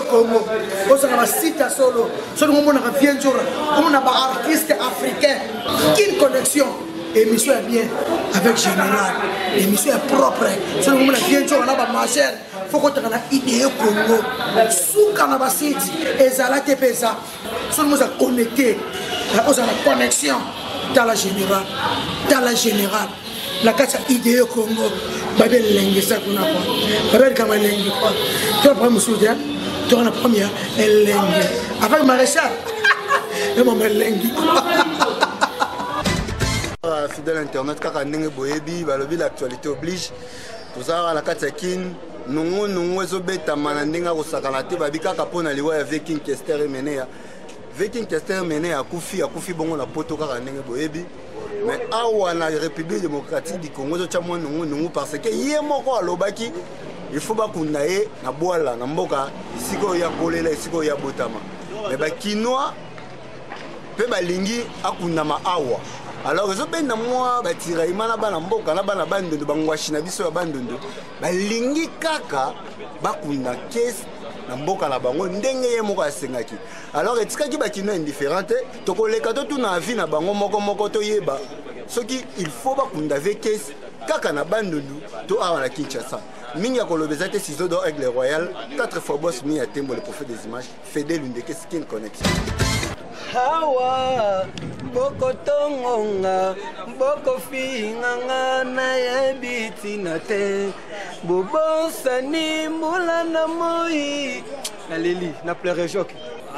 Congo. On s'en va site à solo. Sur le moment on a bien jour. On a un artiste africain. Une connexion. Émission est bien avec Général. L'émission est propre. Sur le moment on a bien jour. On a un majeur. Faut qu'on ait une idée au Congo. Sous Canada City. Et ça là t'es pesant. Sur le moment on a connecté. On a une connexion. Dans la Générale. Dans la Générale. La carte idée au Congo. Babel lengue ça qu'on a pas. Babel comme lengue quoi. Tu vas prendre mon soutien. Tu vas la première lengue. Avec maréchal. Et mon lengue. Fidèle internet kaka ndenge boyebi balobi l'actualité oblige. Tout ça la carte kin nungu ezobeta mana ndenge ko sakana te babi kaka pona liwa avec King Kester Menea. Viking Kester Menea akufi bongo na poto kaka ndenge boyebi. Mais awa na République démocratique du Congo to chamwa nungu parce que yé moko alobaki il faut bakunda ye na boala na mboka isiko ya kolela isiko ya botama. Mais ba kinois pe balingi akunda ma awa. Alors ils ont bien moi batira imana bana mboka na bana bandondo bangwashi na biso ya bandondo balingi kaka bakunda kesi na mboka na bango ndenge ye moko asengaki. Alors etikaki bakino indifférente tokoleka to tuna vie na bango moko to yeba soki il faut bakunda vekesi kaka na bandondo to awa na Kinshasa. Mingi akolobeza te ciseaux d'or aigle royal 4 fois boss mi a tembo le prophète des images Fidèle une de skin connexion. Hawa boko tongonga boko finganga na yebiti na te bobo sani mulana moi na leli na pleure joke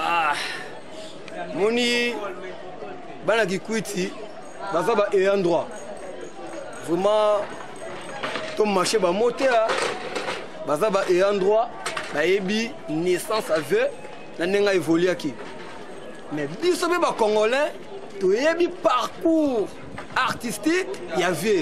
moni bana kikwiti baza ba et endroit vraiment to marché ba moteur baza ba et endroit ba yebi naissance avec na nenga évoluer ki. Mais biso be ba congolais to yebi parcours artistique y avait.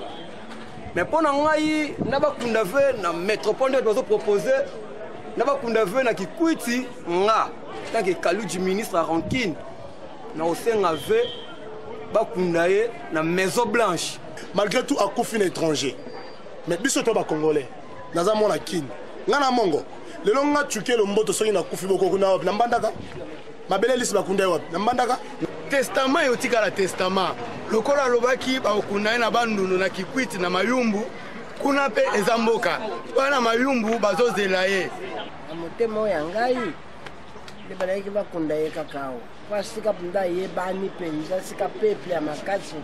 Mais pendant ngai na ba kundave na métropole de dozo proposer na ba kundave na kikwiti nga tant que kalu du ministre Rankine na osenga ve ba kundaye na Maison Blanche. Malgré tout akufi na étranger. Mais biso to ba congolais naza mona kin ngana mongo lelo nga tuke lo mboto soki na kufi boko kuna na mbandaka mabele lisi bakunda wapi na mbandaka testament yotika la testament lokola lobaki ba okunda na bandundu na kikwiti na mayumbu kuna pe ezamboka bana mayumbu bazozela ye motemo ya ngai le balaki bakunda ye kakao pasika punda ye bani penza sika peuple ya makasi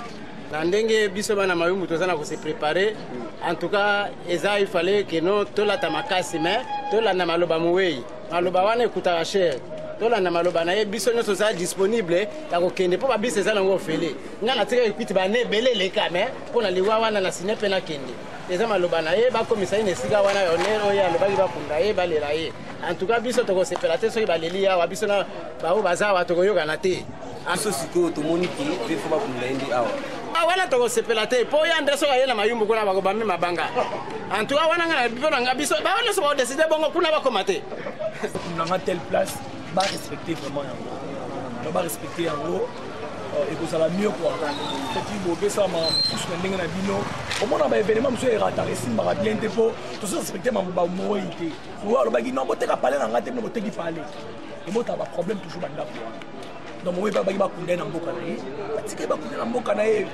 na ndenge biso bana mayumbu tozana ko se préparer en tout cas eza il fallait que non tolata makasi mais tolanda maloba muwei maloba wana ekutaka cher tolanda maloba na ye biso nyonso za disponible ya kokende mpo babisi eza nango ofele nga na tika ekwiti bane ebele eleka me mpo na liwa wana na sine mpe nakende eza maloba na ye bakomisa ye na esika wana yoner oyo alobaki bakunda ye balela ye en tout cas biso tokosepela te soki baleli awa biso na bao baza awa tokoyokana te biso sikoyo tomoni ke mpe fo bakunda ye ndi awa wana tokosepela te mpo ya nde soki aye na mayumbu kuna bakobame mabanga en tout cas wana nga na bipo na nga biso bao nyonso bakodeside bongo kuna bakoma te nanga telle place ba respecter vraiment yango ba respecter yango et que ça va mieux quoi c'est beau ça ma tous ndenge na bino au moins ba événement monsieur erata récit ba bien te po tout ça respecter ma ba moité ou alors ba non bote ka parler na ngate no bote ki parler et bota ba problème toujours ba ndako donc moi ba ba kunda na mboka na ye batika ba kunda na mboka na ye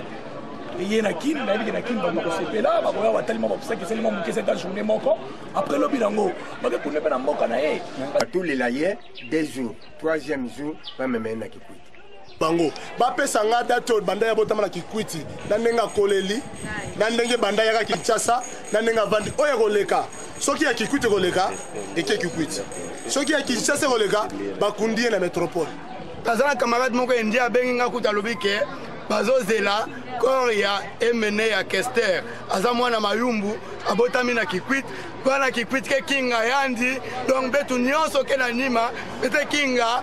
et na kin na bi na kin ba ko sepela ba ko ya tellement ba ça que c'est mon cette journée moko après le bilango ba ke kunda na mboka na ye tous les layers des jours 3e jour va me mener na kikwiti bango bapesa nga date banda ya botama na kikwiti na ndenga koleli na ndenge banda ya Kinshasa na ndenga vandi oyo koleka soki ya kikwiti koleka eke kikwiti soki ya Kinshasa koleka bakundie na métropole azana camarade moko endi abengi nga kuta lobi ke bazozela corps ya emene ya Kester aza mwana mayumbu abotami na kikwiti wana kikwiti ke kinga yandi donc betu nyonso ke na nima bete kinga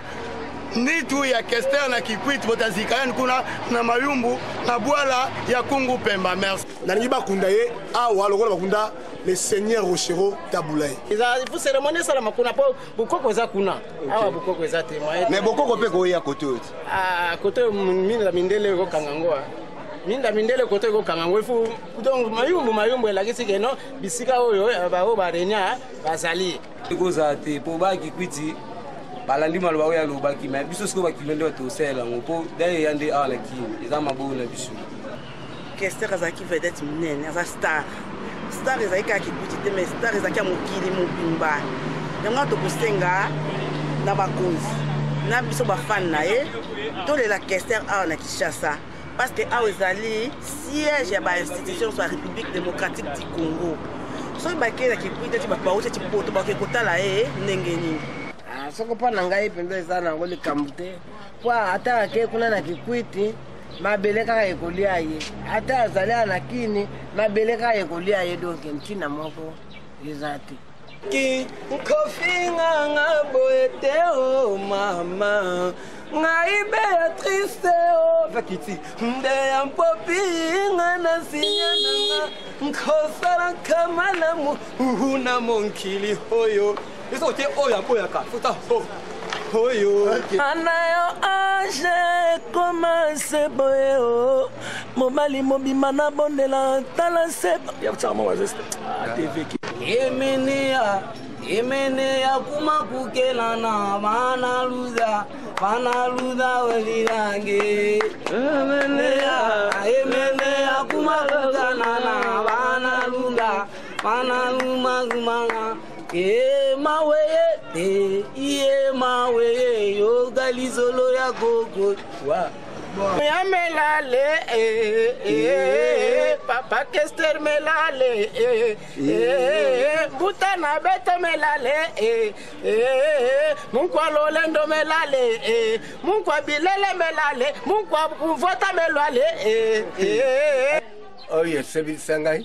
nitu ya Kester na kikwiti botazika yani kuna na mayumbu na bwala ya kungu pemba merci na ngi bakunda ye awa lokola bakunda le seigneur Rochero Tabulaye il faut cérémonie ça la makuna po bukoko za kuna awa bukoko za te mais bukoko pe ko ya côté côté mine la mindele ko kangangoa minda mindele kote ko kangango fu donc mayumbu elakisi ke no bisika oyo bao barenya bazali koza te po baki kwiti balandi maloba oyo alobaki me biso siko bakilo nde batosala ngo po daye yande ala kini eza maboko na biso Kester azaki vedette minene aza star ezalaki kaka kikwiti te mais star ezalaki ya mokili mobimba yango tokosenga na bakonzi na biso bafane na ye tolela Kester awa na Kinshasa parce que awa ezali siège ya bainstitution so ya République démocratique du Congo soki bakei na kikwiti ti bato bauti ti poto bakoki kotala ye ndenge nini soko mpo na ngai mpenza eza nango likambo te po ata ake kuna na kikwiti mabele kaka ekolia ye ata azali na kini mabele kaka ekolia ye donc ntina moko eza te ki kofinga nga boye te o mama ngai Beatrice o vakiti nde ya mpopi nga na sinya nanga nkosala kamalamu uhuna monkili hoyo eso te oya boya ka futa ho hoyo anayo age commence boye o mobali mobima na bondela tala se ya chama wazeste TV Emenia kuma kukela na bana luza walirange Emenia kuma kukela na bana luma maweye yo galizolo ya gogo wa ya melale papa Kester melale buta na beto melale munkwa lolendo melale munkwa bilele melale munkwa vota melale oye sebisangai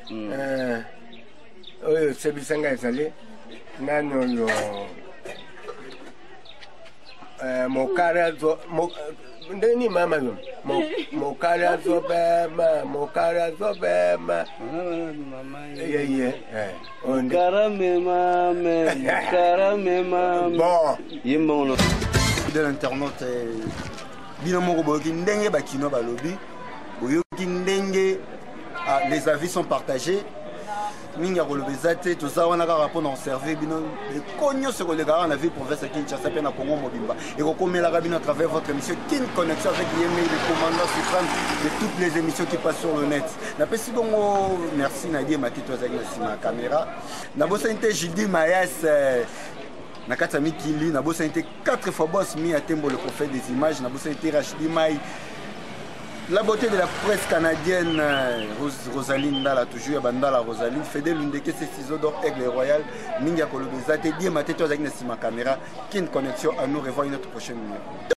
oyo sebisangai ezali nano yo mokara zo ndeni mama yo mokara zo bema ye karame mama bon yimono de l'internaute bino moko boyoki ndenge bakino balobi boyoki ndenge les avis sont partagés mingi akolobeza te toza wana kaka mpona koserve bino eko nyonso ekolekaka na ville province ya Kinshasa mpe na Congo mobimba ekokomelaka bino à travers votre émission Kin Connexion avec Yemei le commandant suprême de toutes les émissions qui passent sur le net. Napesi bongo merci Nadie Matito azali na nsima ya caméra nabosani te Gildi Mayas na kati ya mikili nabosani te 4 fois boss mi ya Tembo le prophète des images nabosani te Rachidi Mai. La beauté de la presse canadienne, Rosaline Ndala, toujours Bandala Rosaline, Fedel Lundeke, c'est ciseaux d'or, Aigle Royal, Ninga Kolobezate, Dié Maté, toi avec ma caméra, Kin Connexion, à nous revoir une autre prochaine numéro.